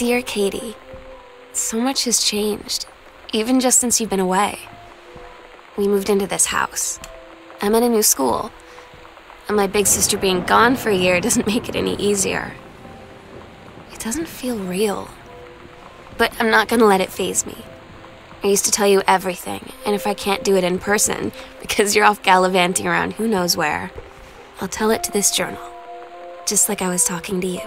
Dear Katie, so much has changed, even just since you've been away. We moved into this house. I'm at a new school, and my big sister being gone for a year doesn't make it any easier. It doesn't feel real, but I'm not gonna let it faze me. I used to tell you everything, and if I can't do it in person, because you're off gallivanting around who knows where, I'll tell it to this journal, just like I was talking to you.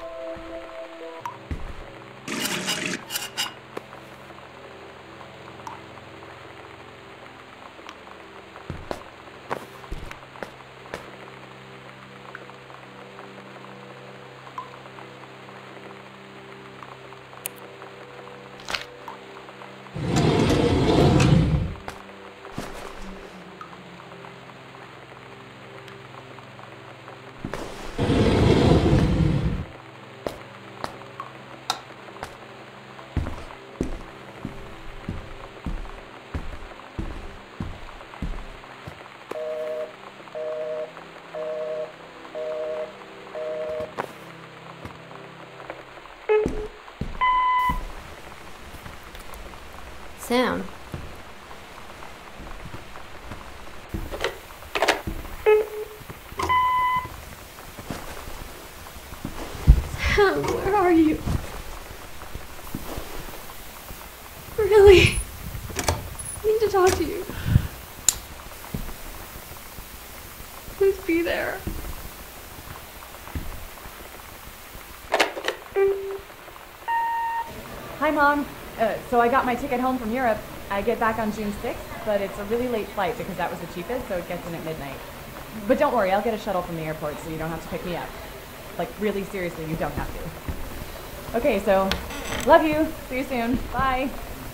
Sam. Sam, where are you? Really? I need to talk to you. Please be there. Hi, Mom. So I got my ticket home from Europe. I get back on June 6th, but it's a really late flight because that was the cheapest, so it gets in at midnight. But don't worry, I'll get a shuttle from the airport so you don't have to pick me up. Like, really seriously, you don't have to. Okay, so, love you. See you soon. Bye.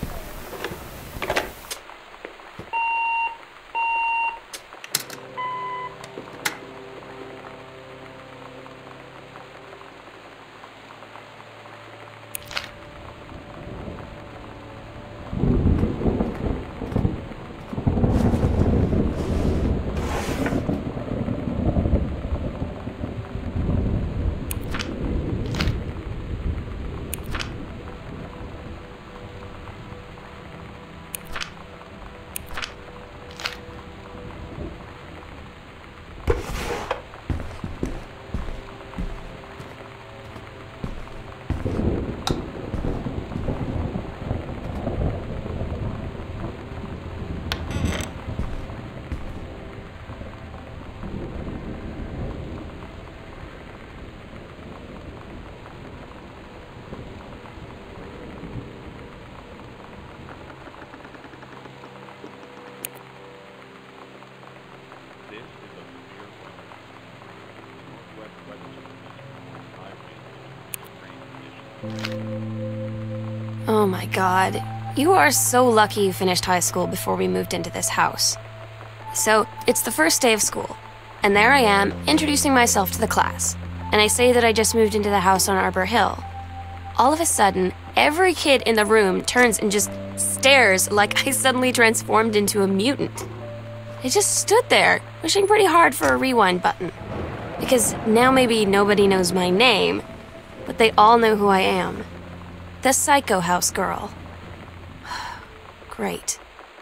Oh my God. You are so lucky you finished high school before we moved into this house. So, it's the first day of school, and there I am, introducing myself to the class. And I say that I just moved into the house on Arbor Hill. All of a sudden, every kid in the room turns and just stares like I suddenly transformed into a mutant. I just stood there, wishing pretty hard for a rewind button. Because now maybe nobody knows my name, but they all know who I am. The Psycho House girl. Great.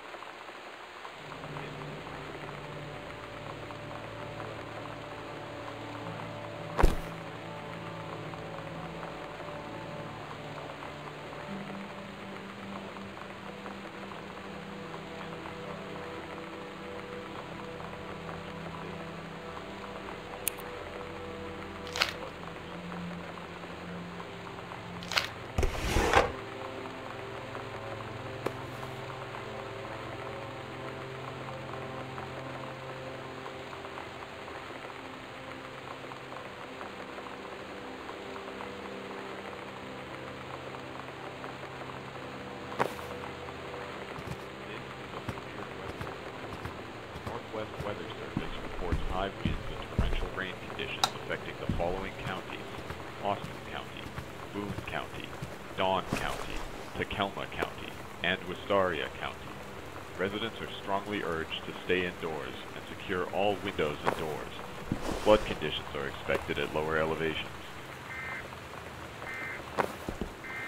Northwest Weather Service reports high winds and torrential rain conditions affecting the following counties: Austin County, Boone County, Dawn County, Takelma County, and Wistaria County. Residents are strongly urged to stay indoors and secure all windows and doors. Flood conditions are expected at lower elevations.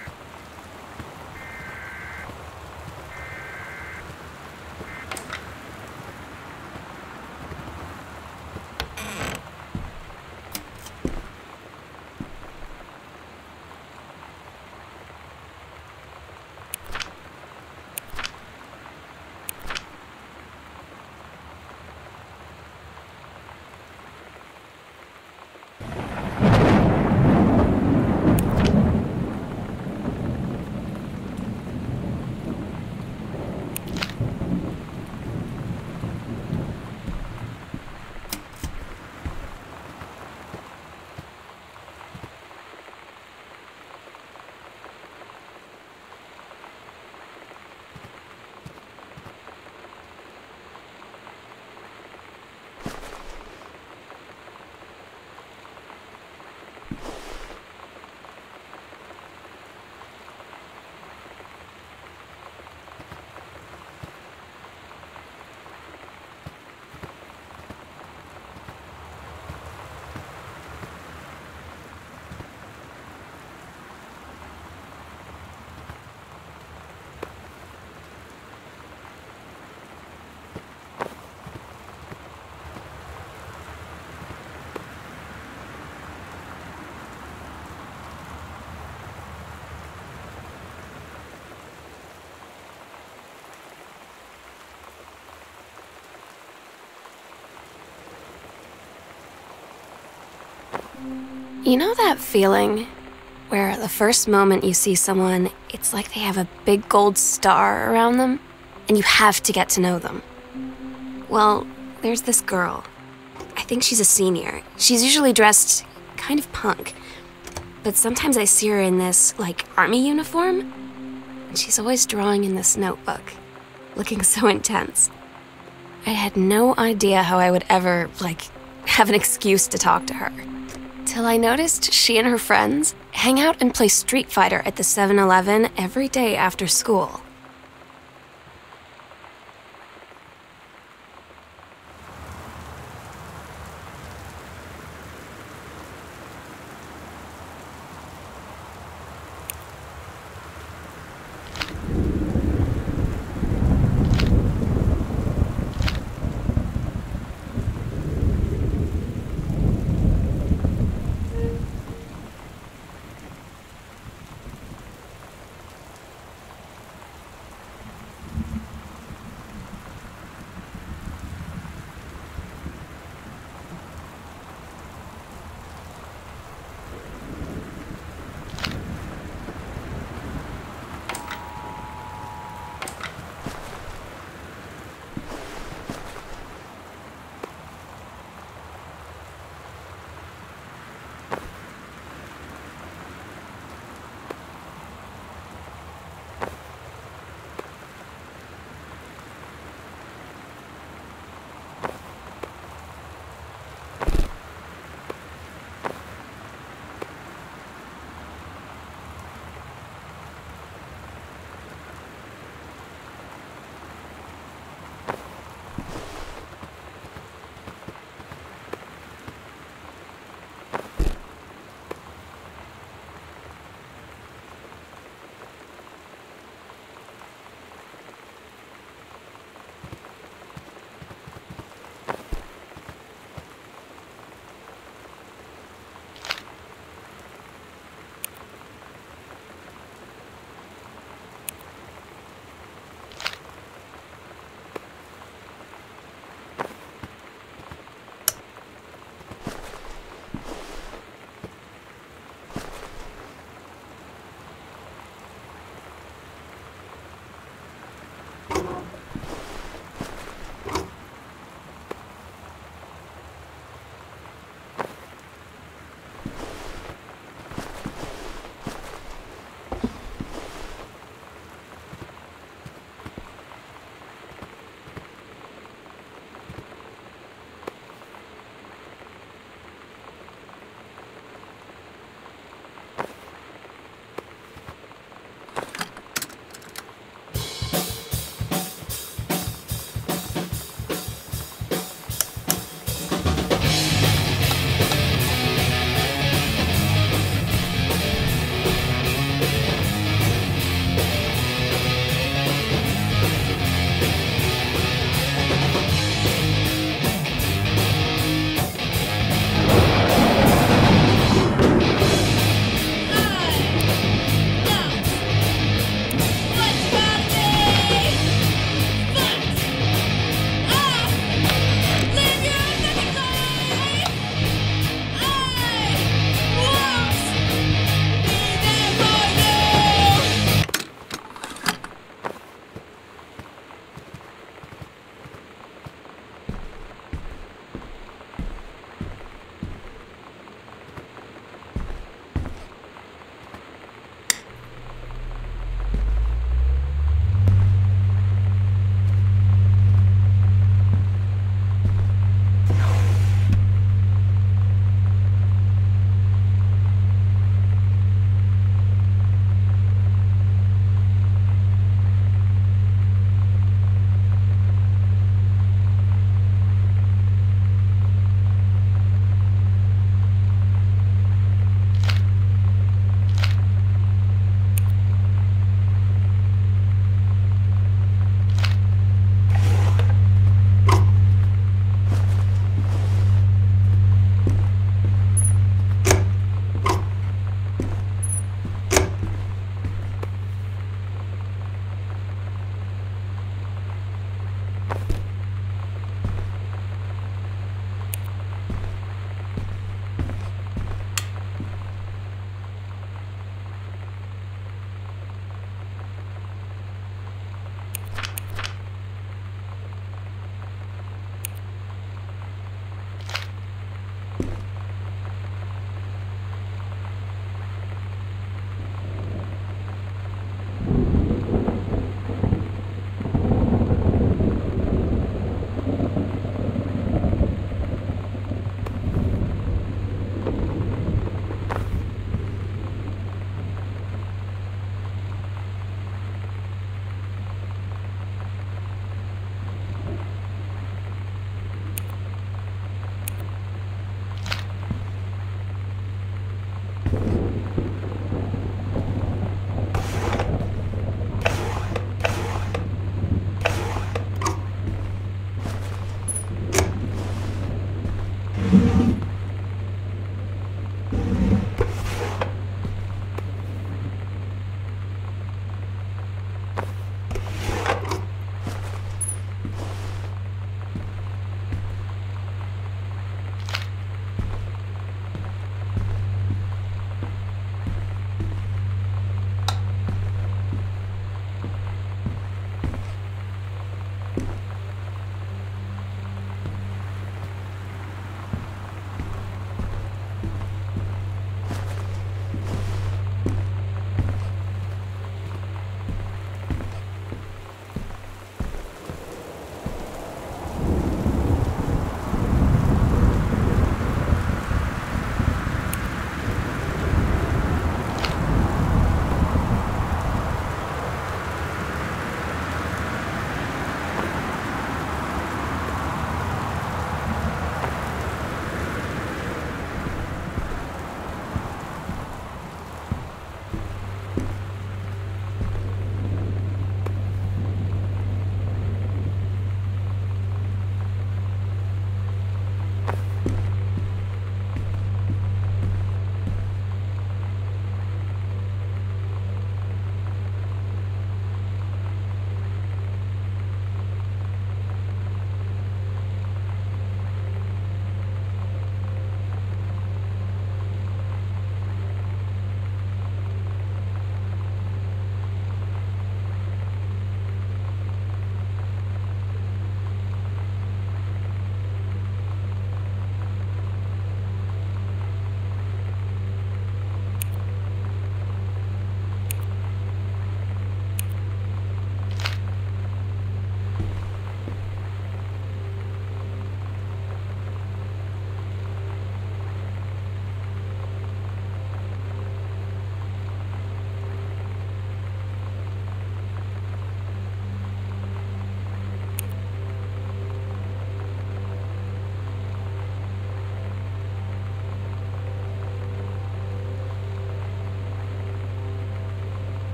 You know that feeling where the first moment you see someone, it's like they have a big gold star around them, and you have to get to know them? Well, there's this girl. I think she's a senior. She's usually dressed kind of punk, but sometimes I see her in this, like, army uniform, and she's always drawing in this notebook, looking so intense. I had no idea how I would ever, like, have an excuse to talk to her. Till I noticed she and her friends hang out and play Street Fighter at the 7-Eleven every day after school.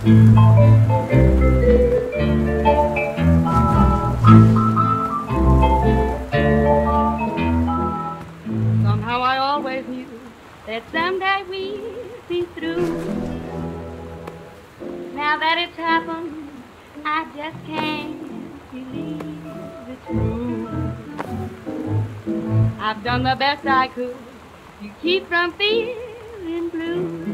Somehow I always knew that someday we'd be through. Now that it's happened, I just can't believe it's true. I've done the best I could to keep from feeling blue.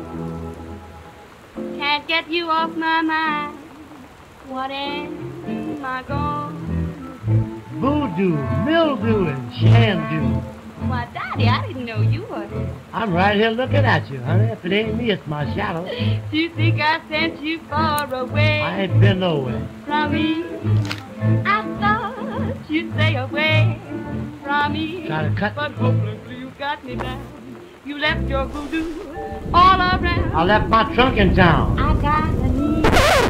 Can't get you off my mind. What am I gonna Voodoo, mildew, and shandu. Why, Daddy, I didn't know you were here. I'm right here looking at you, honey. If it ain't me, it's my shadow. Do you think I sent you far away I ain't been nowhere. from me? I thought you'd stay away from me. Try to cut. But hopelessly you got me down. You left your voodoo all around. I left my trunk in town. I got a need.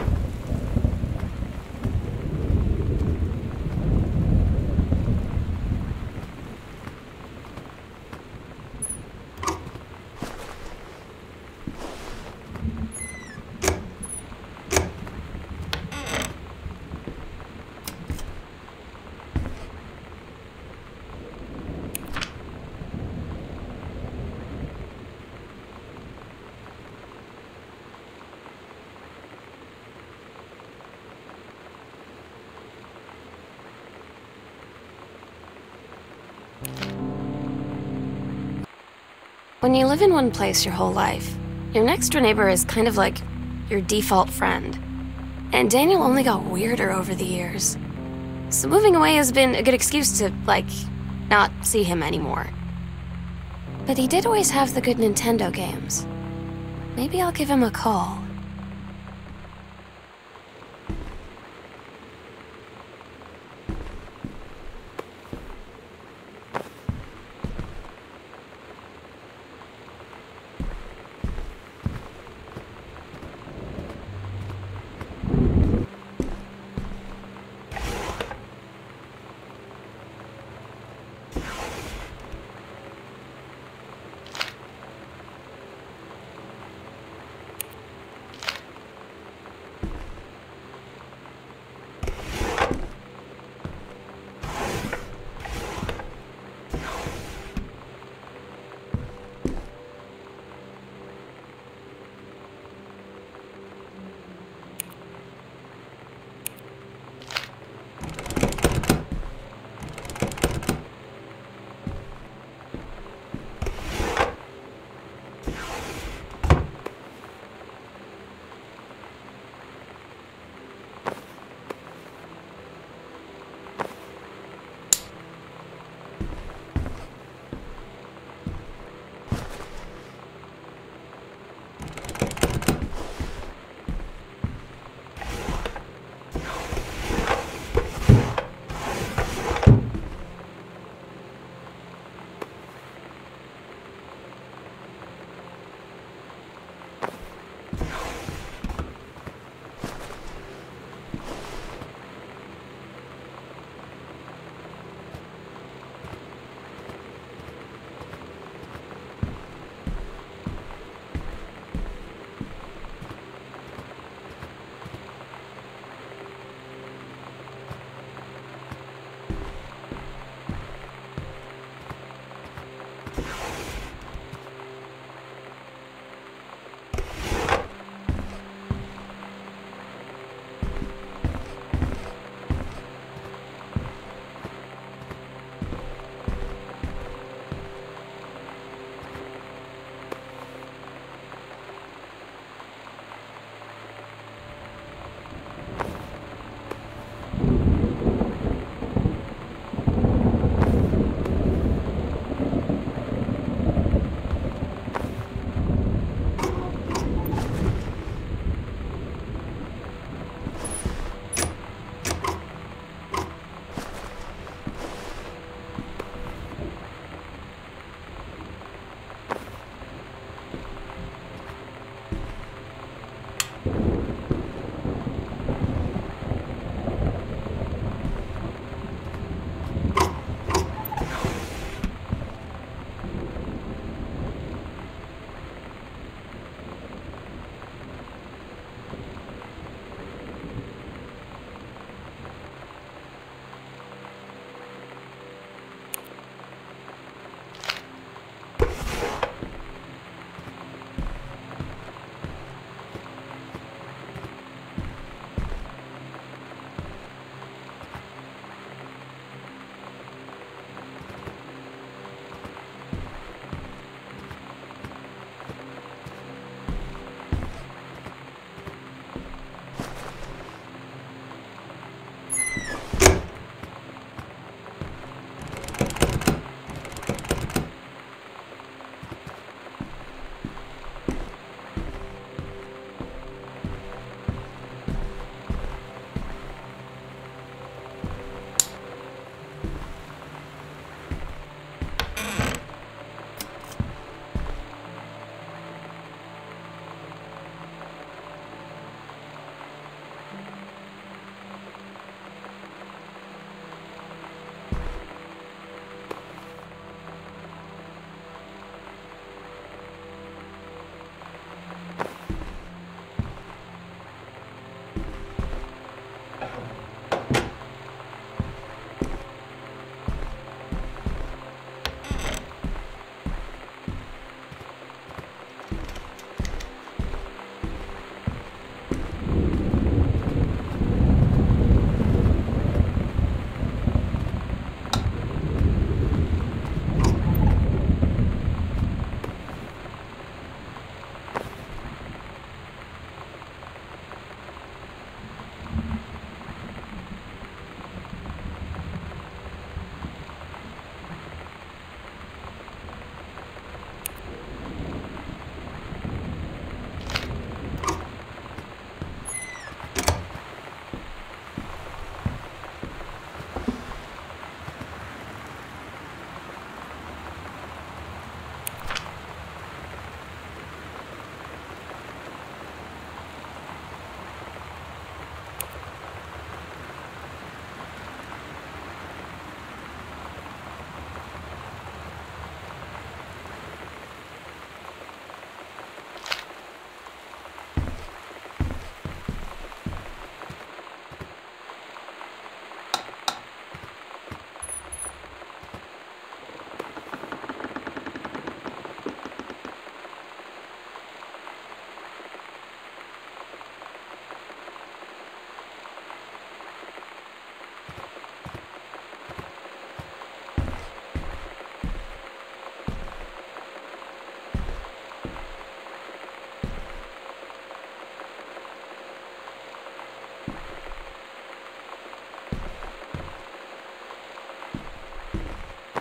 When you live in one place your whole life, your next door neighbor is kind of like your default friend. And Daniel only got weirder over the years. So moving away has been a good excuse to, like, not see him anymore. But he did always have the good Nintendo games. Maybe I'll give him a call.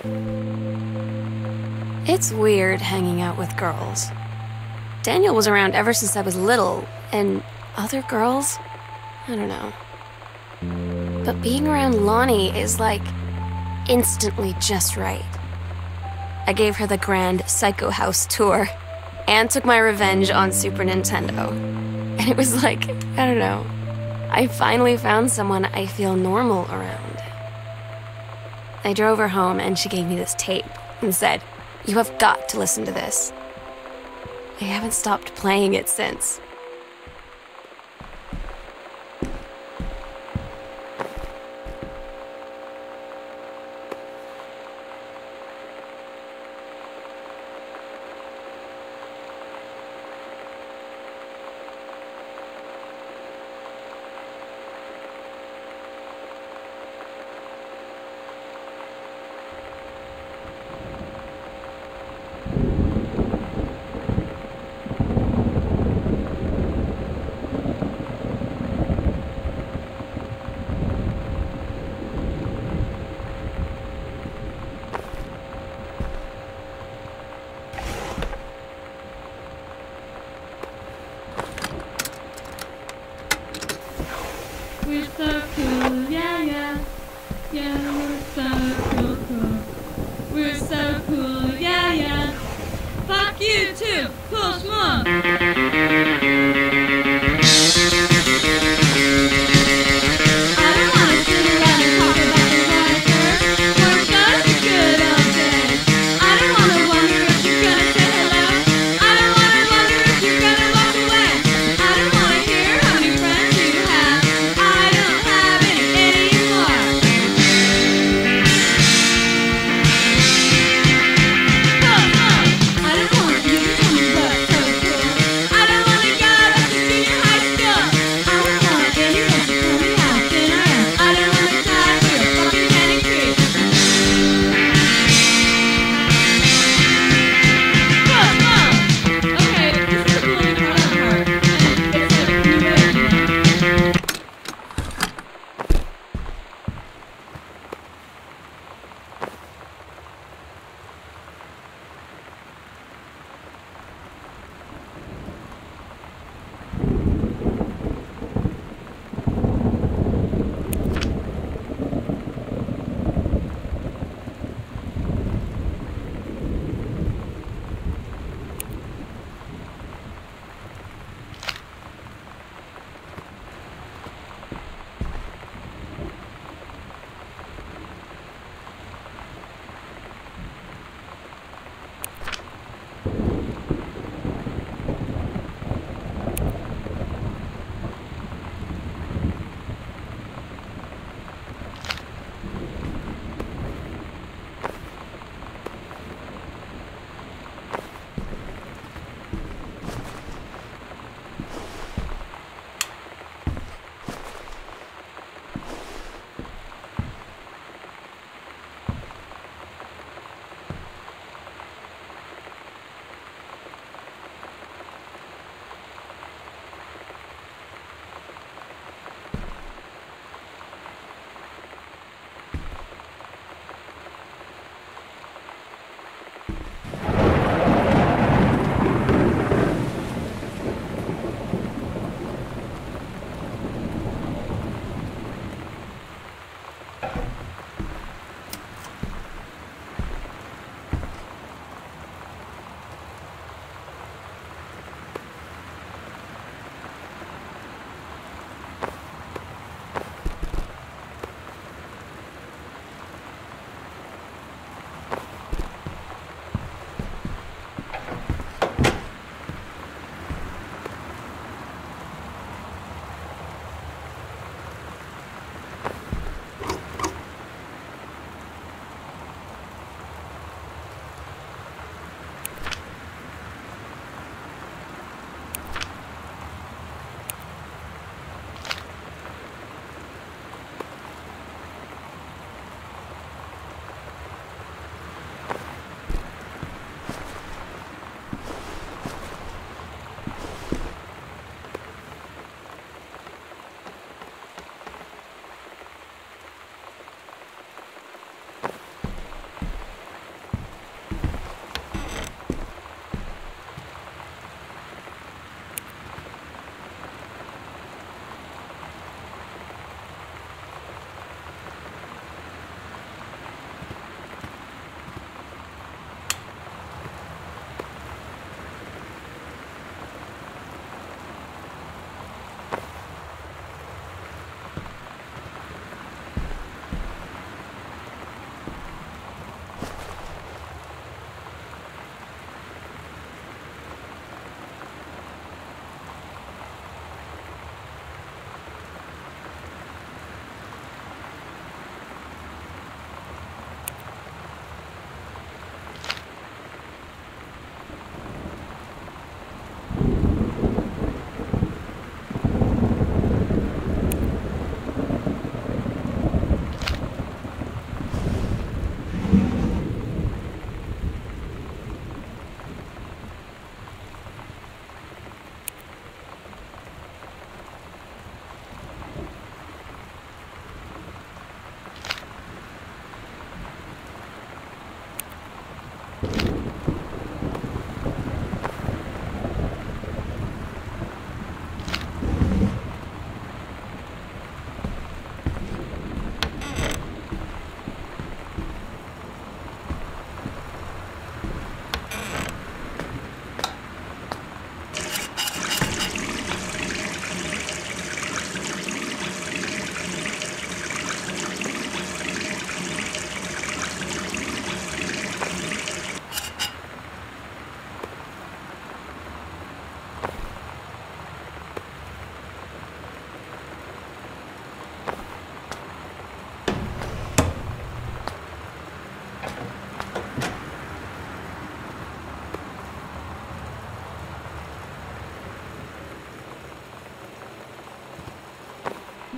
It's weird hanging out with girls. Daniel was around ever since I was little, and other girls? I don't know. But being around Lonnie is like instantly just right. I gave her the grand Psycho House tour and took my revenge on Super Nintendo. And it was like, I don't know, I finally found someone I feel normal around. I drove her home and she gave me this tape and said, "You have got to listen to this." I haven't stopped playing it since. We're so cool, yeah, yeah. Yeah, we're so cool, cool. We're so cool, yeah, yeah. Fuck you too, cool schmuck. I don't wanna sit around and talk about the weather. Weren't those the good old days? I don't wanna wonder if you're gonna say hello. I don't wanna wonder if you're gonna walk away. I don't wanna hear how many friends you have. I don't have any anymore. Cool schmuck. I don't want you to tell me what's so cool.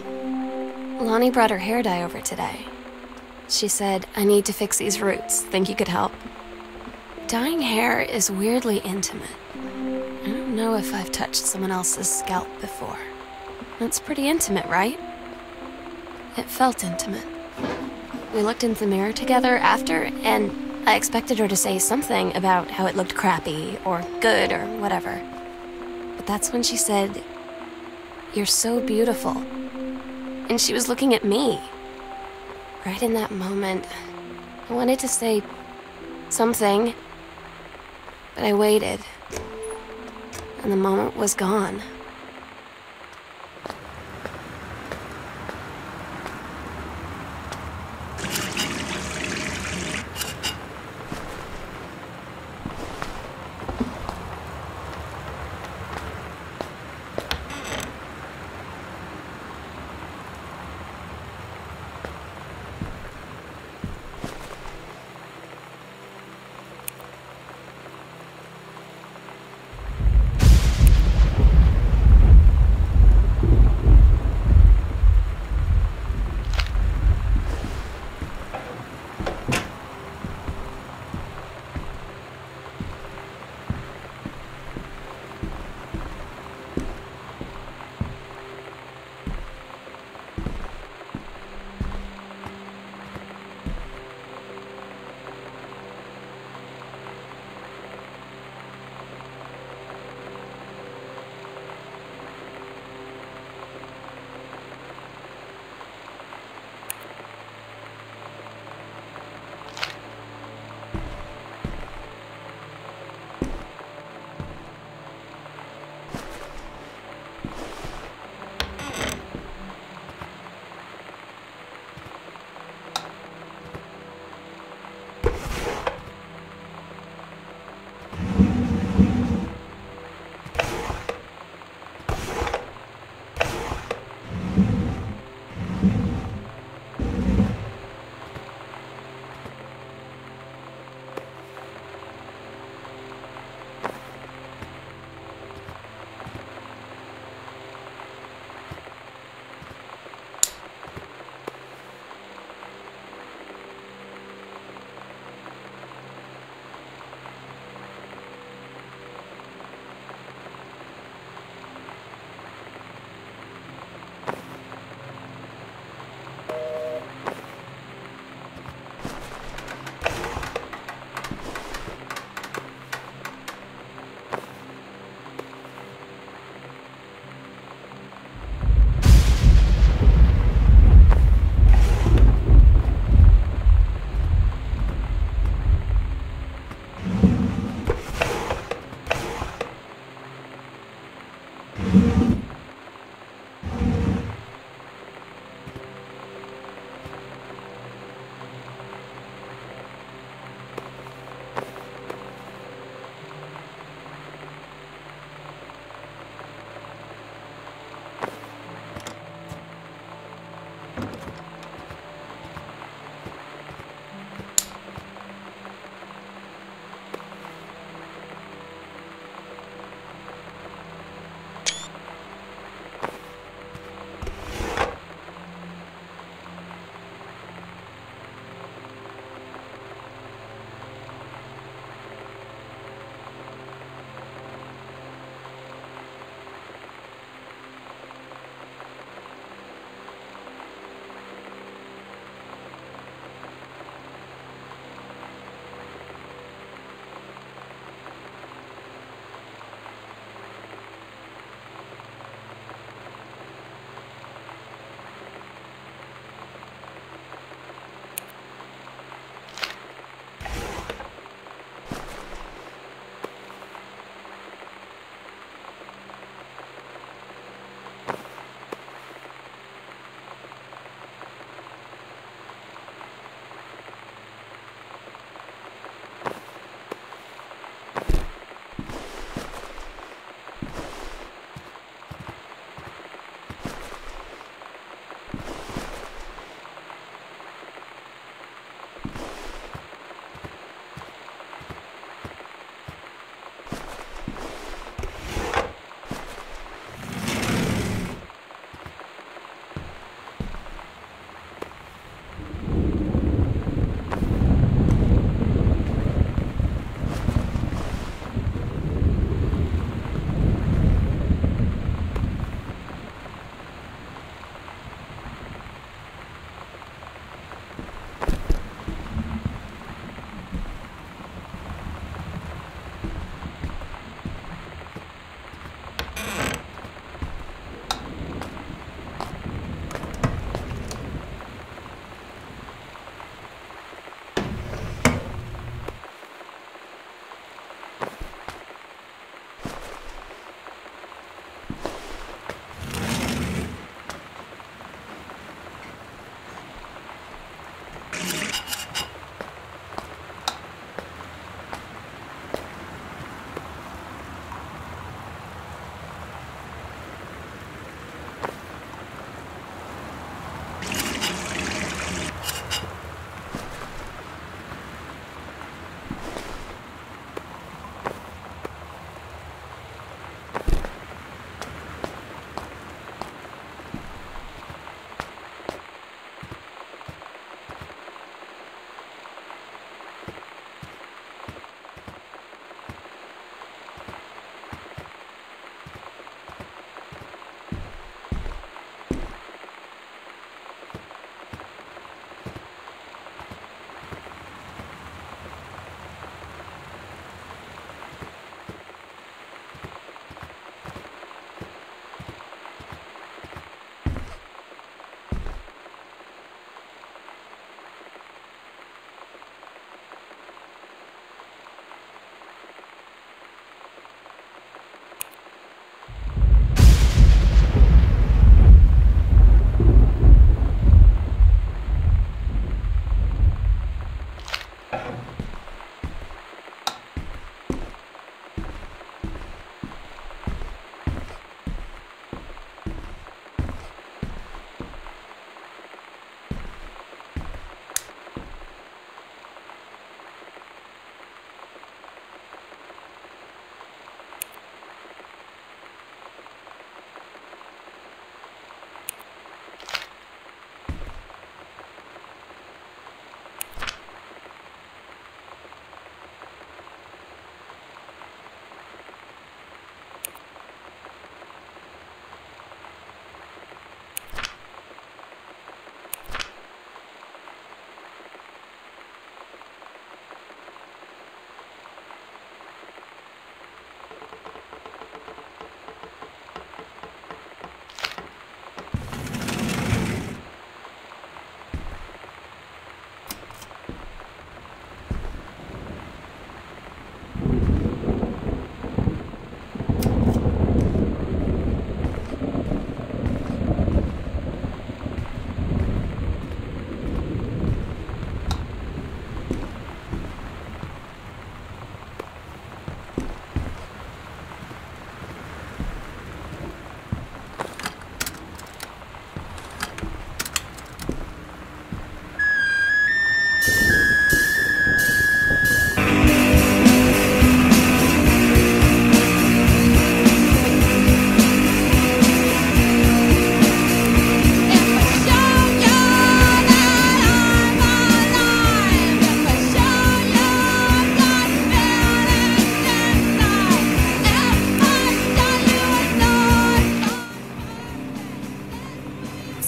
Lonnie brought her hair dye over today. She said, I need to fix these roots. Think you could help? Dyeing hair is weirdly intimate. I don't know if I've touched someone else's scalp before. That's pretty intimate, right? It felt intimate. We looked into the mirror together after, and I expected her to say something about how it looked crappy or good or whatever. But that's when she said, "You're so beautiful." And she was looking at me. Right in that moment, I wanted to say something, but I waited, and the moment was gone.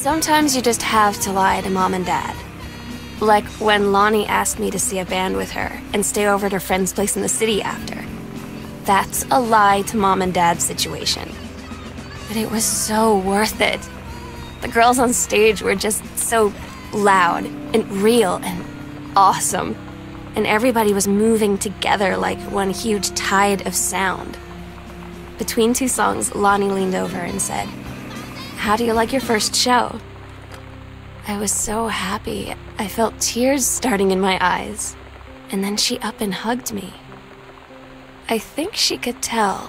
Sometimes you just have to lie to Mom and Dad. Like when Lonnie asked me to see a band with her and stay over at her friend's place in the city after. That's a lie to Mom and Dad's situation. But it was so worth it. The girls on stage were just so loud and real and awesome. And everybody was moving together like one huge tide of sound. Between two songs, Lonnie leaned over and said, "How do you like your first show?" I was so happy. I felt tears starting in my eyes. And then she up and hugged me. I think she could tell.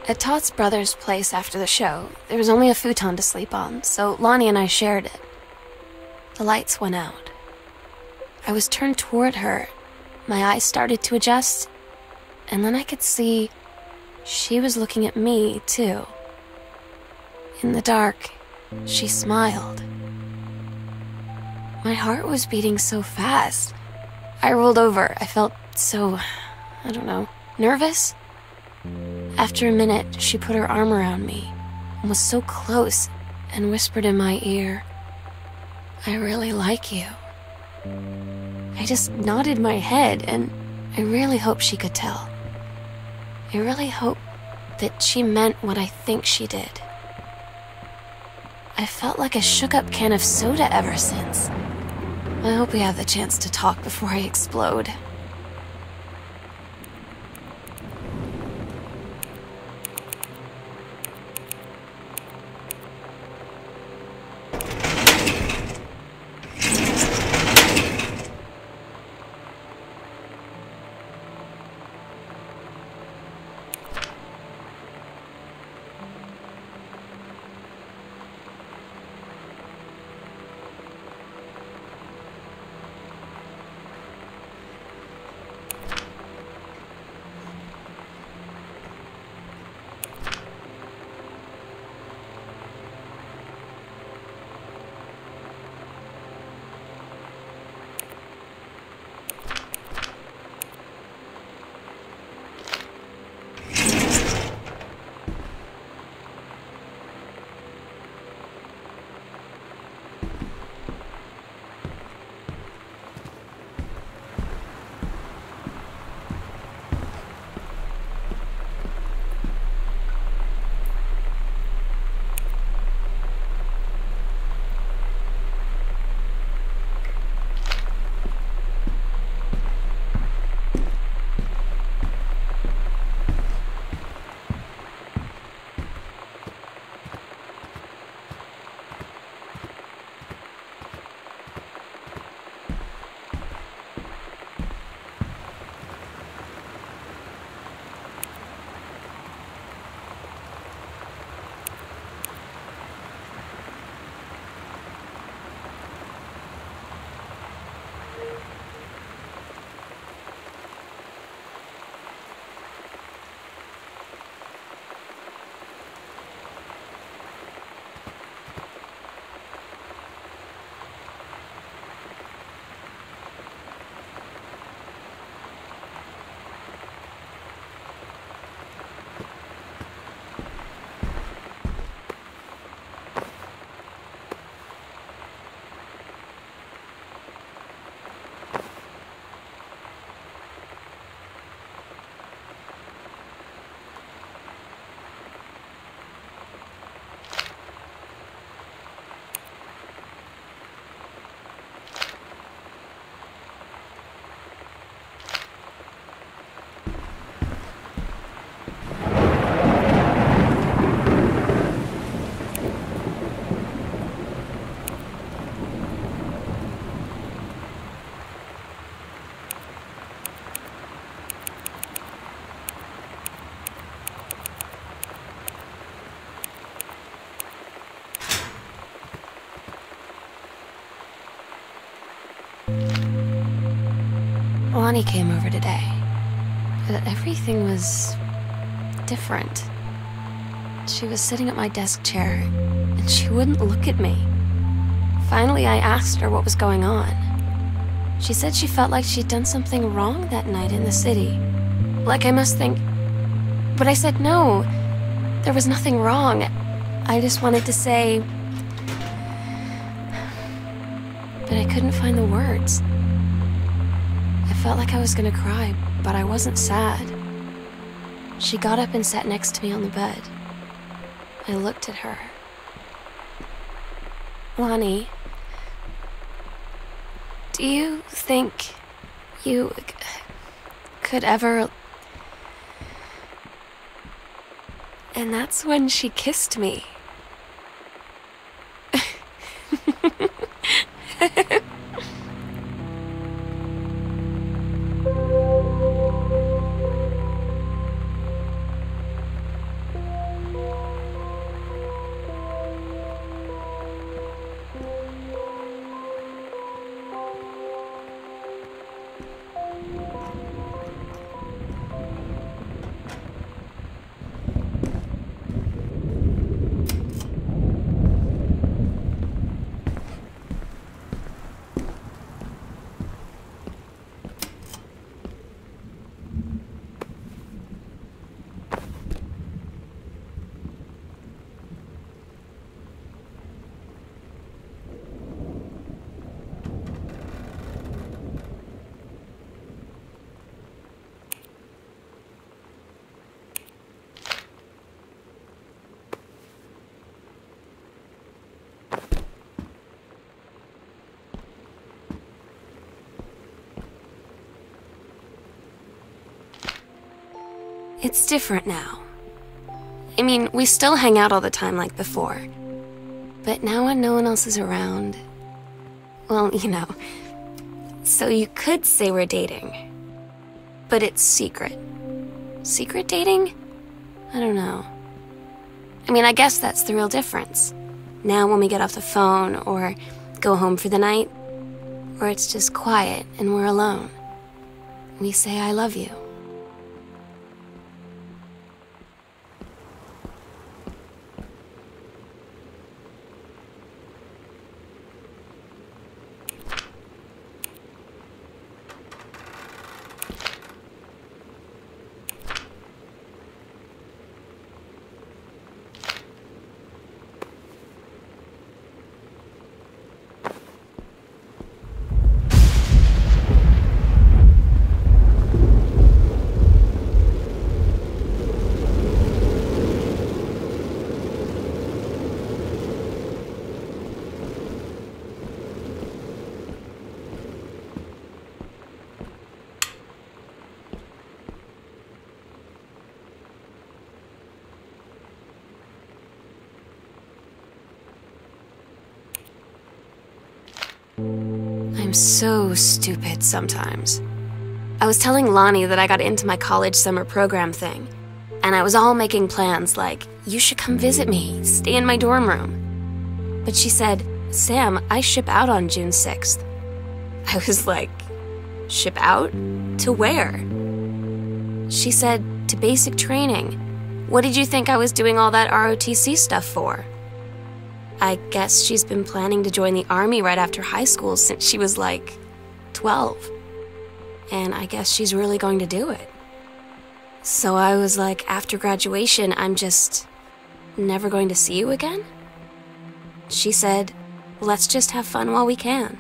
At Todd's brother's place after the show, there was only a futon to sleep on, so Lonnie and I shared it. The lights went out. I was turned toward her. My eyes started to adjust, and then I could see she was looking at me, too. In the dark, she smiled. My heart was beating so fast. I rolled over. I felt so, I don't know, nervous? After a minute, she put her arm around me and was so close and whispered in my ear, "I really like you." I just nodded my head, and I really hope she could tell. I really hope that she meant what I think she did. I felt like a shook-up can of soda ever since. I hope we have the chance to talk before I explode. Lonnie came over today, but everything was different. She was sitting at my desk chair, and she wouldn't look at me. Finally, I asked her what was going on. She said she felt like she'd done something wrong that night in the city. Like I must think... But I said no, there was nothing wrong. I just wanted to say... But I couldn't find the words. I felt like I was gonna cry, but I wasn't sad. She got up and sat next to me on the bed. I looked at her. Lonnie, do you think you could ever... And that's when she kissed me. It's different now. I mean, we still hang out all the time like before. But now when no one else is around, well, you know. So you could say we're dating. But it's secret. Secret dating? I don't know. I mean, I guess that's the real difference. Now when we get off the phone or go home for the night, or it's just quiet and we're alone, we say I love you. I'm so stupid sometimes. I was telling Lonnie that I got into my college summer program thing, and I was all making plans like, you should come visit me, stay in my dorm room. But she said, Sam, I ship out on June 6th. I was like, ship out? To where? She said, to basic training. What did you think I was doing all that ROTC stuff for? I guess she's been planning to join the army right after high school since she was like 12. And I guess she's really going to do it. So I was like, after graduation, I'm just never going to see you again? She said, let's just have fun while we can.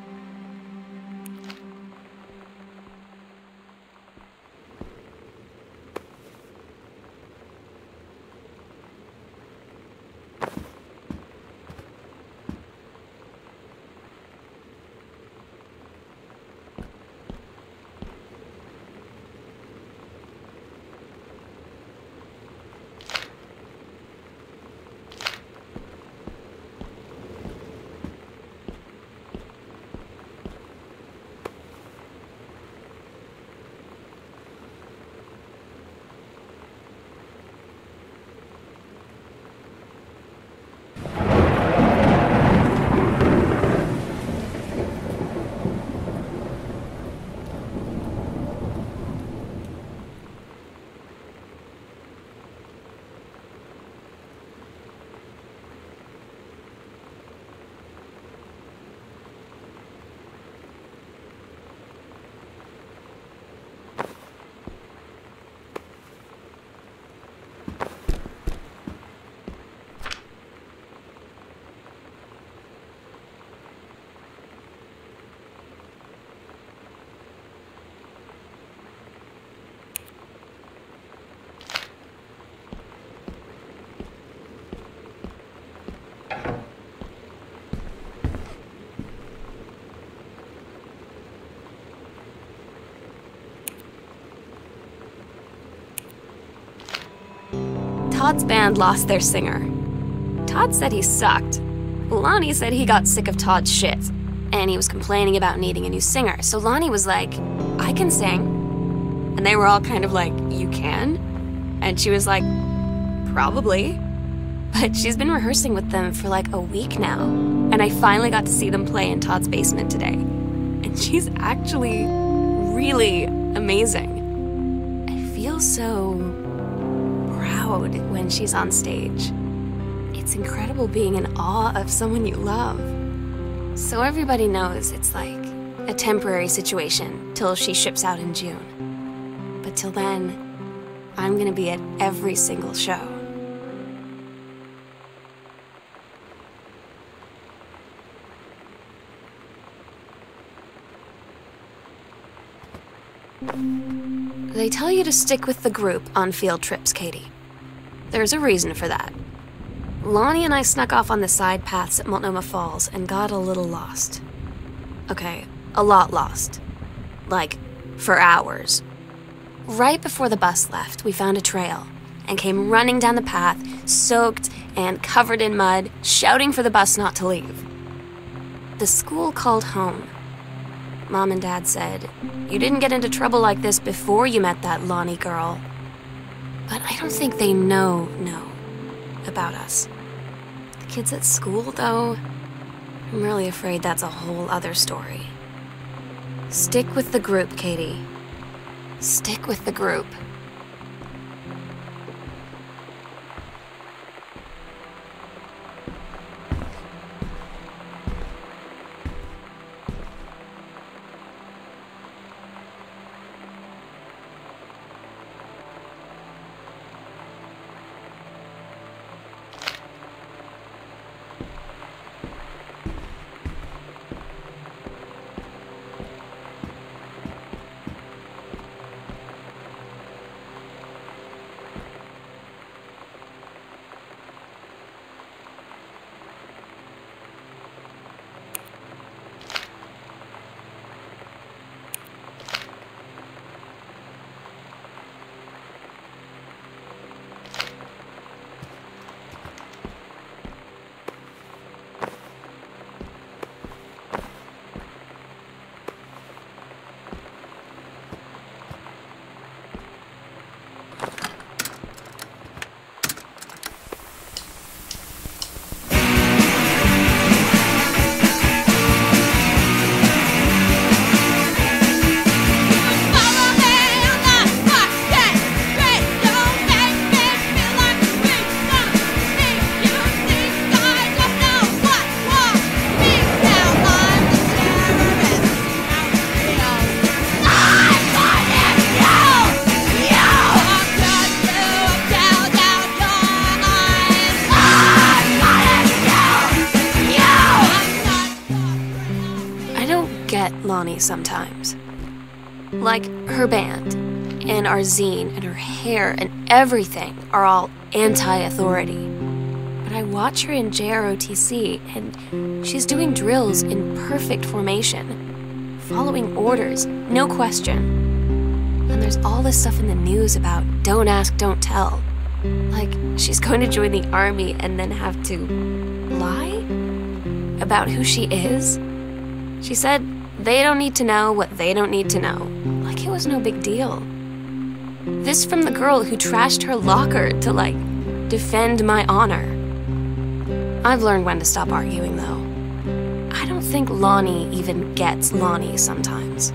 Todd's band lost their singer. Todd said he sucked. Lonnie said he got sick of Todd's shit, and he was complaining about needing a new singer. So Lonnie was like, I can sing. And they were all kind of like, you can? And she was like, probably. But she's been rehearsing with them for like a week now. And I finally got to see them play in Todd's basement today. And she's actually really amazing. I feel so proud when she's on stage. It's incredible being in awe of someone you love. So everybody knows it's like a temporary situation till she ships out in June. But till then, I'm gonna be at every single show. They tell you to stick with the group on field trips, Katie. There's a reason for that. Lonnie and I snuck off on the side paths at Multnomah Falls and got a little lost. Okay, a lot lost. Like, for hours. right before the bus left, we found a trail and came running down the path, soaked and covered in mud, shouting for the bus not to leave. The school called home. Mom and Dad said, "You didn't get into trouble like this before you met that Lonnie girl." But I don't think they know about us. The kids at school, though, I'm really afraid that's a whole other story. Stick with the group, Katie. Stick with the group. Lonnie sometimes. Like, her band, and our zine, and her hair, and everything are all anti-authority. But I watch her in JROTC, and she's doing drills in perfect formation, following orders, no question. And there's all this stuff in the news about don't ask, don't tell. Like, she's going to join the army and then have to lie about who she is. She said they don't need to know what they don't need to know. Like it was no big deal. This from the girl who trashed her locker to, like, defend my honor. I've learned when to stop arguing, though. I don't think Lonnie even gets Lonnie sometimes.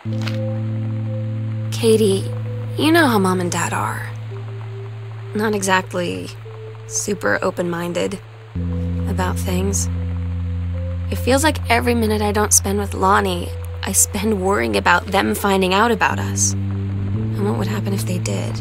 Katie, you know how Mom and Dad are. Not exactly super open-minded about things. It feels like every minute I don't spend with Lonnie, I spend worrying about them finding out about us. And what would happen if they did?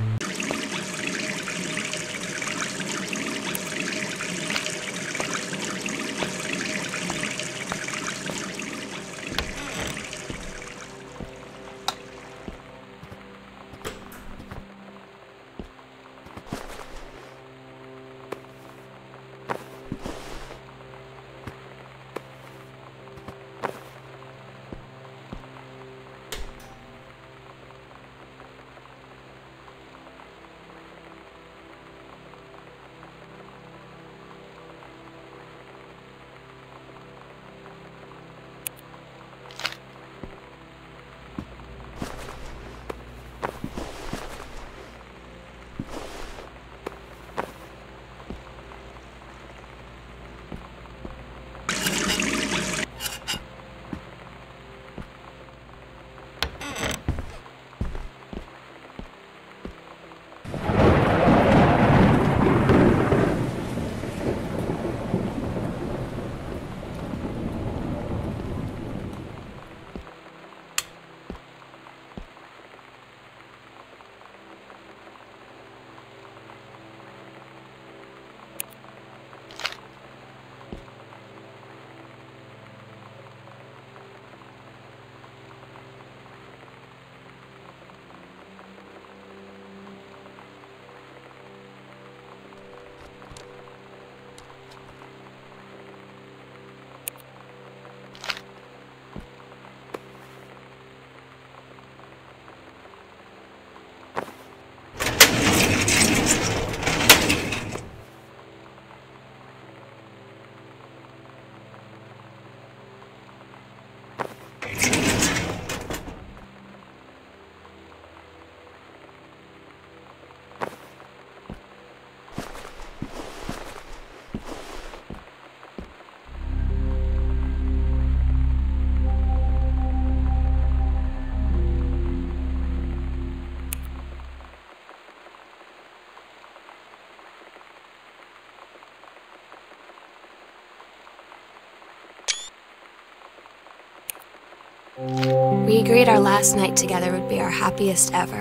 We agreed our last night together would be our happiest ever,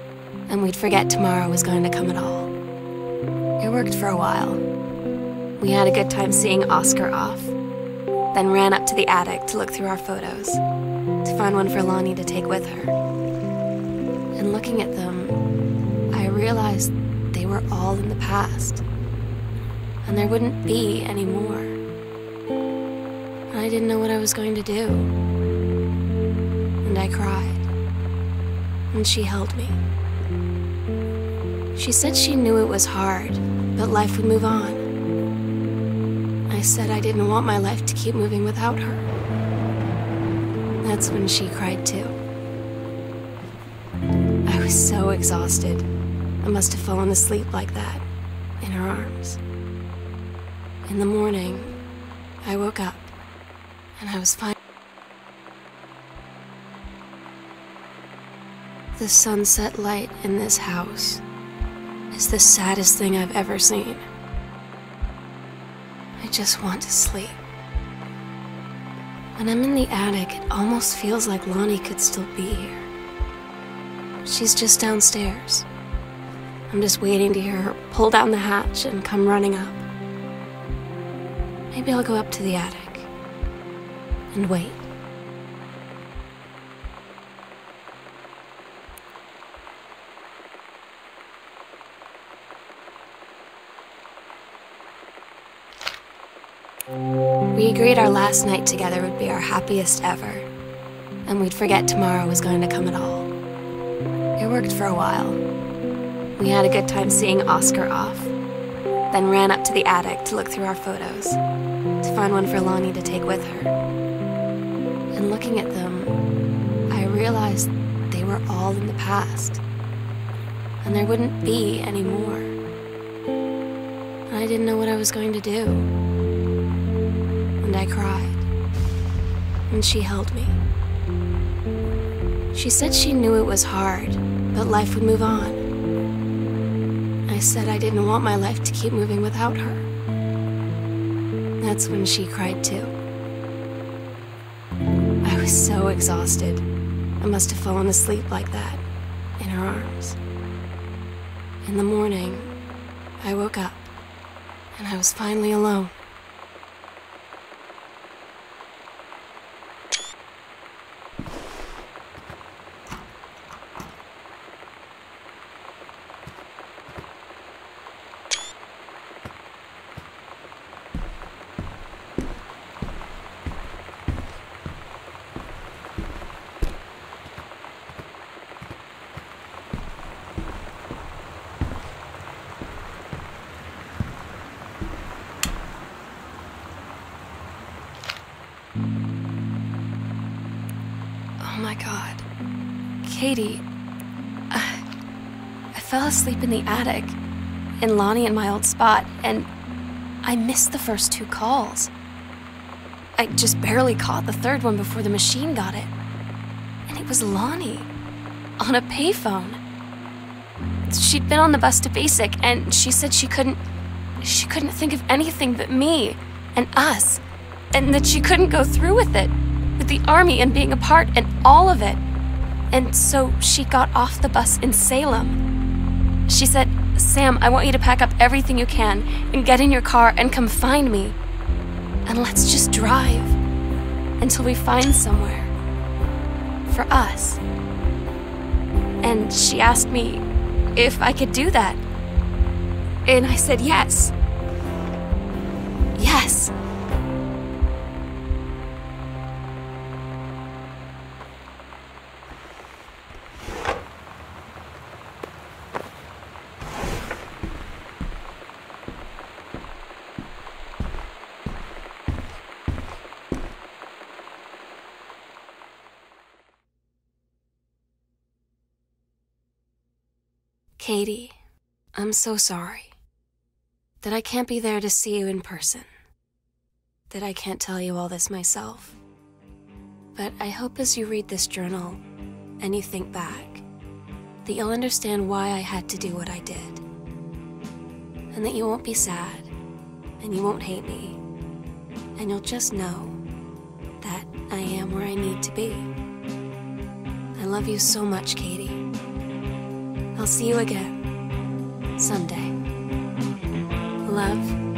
and we'd forget tomorrow was going to come at all. It worked for a while. We had a good time seeing Oscar off, then ran up to the attic to look through our photos, to find one for Lonnie to take with her. And looking at them, I realized they were all in the past, and there wouldn't be any more. And I didn't know what I was going to do. And I cried, and she held me. She said she knew it was hard, but life would move on. I said I didn't want my life to keep moving without her. That's when she cried too. I was so exhausted. I must have fallen asleep like that, in her arms. In the morning, I woke up, and I was fine. The sunset light in this house is the saddest thing I've ever seen. I just want to sleep. When I'm in the attic, it almost feels like Lonnie could still be here. She's just downstairs. I'm just waiting to hear her pull down the hatch and come running up. Maybe I'll go up to the attic and wait. We agreed our last night together would be our happiest ever, and we'd forget tomorrow was going to come at all. It worked for a while. We had a good time seeing Oscar off, then ran up to the attic to look through our photos, to find one for Lonnie to take with her. And looking at them, I realized they were all in the past, and there wouldn't be any more. And I didn't know what I was going to do. And I cried, and she held me. She said she knew it was hard, but life would move on. I said I didn't want my life to keep moving without her. That's when she cried too. I was so exhausted. I must have fallen asleep like that, in her arms. In the morning, I woke up, and I was finally alone. Oh my God. Katie, I fell asleep in the attic, in Lonnie and my old spot, and I missed the first 2 calls. I just barely caught the 3rd one before the machine got it. And it was Lonnie, on a payphone. She'd been on the bus to Basic, and she said she couldn't think of anything but me and us, and that she couldn't go through with it, with the Army and being apart and all of it. And so she got off the bus in Salem. She said, "Sam, I want you to pack up everything you can and get in your car and come find me. And let's just drive until we find somewhere for us." And she asked me if I could do that. And I said yes. Yes. Katie, I'm so sorry that I can't be there to see you in person, that I can't tell you all this myself. But I hope as you read this journal and you think back, that you'll understand why I had to do what I did, and that you won't be sad, and you won't hate me, and you'll just know that I am where I need to be. I love you so much, Katie. I'll see you again someday. Love.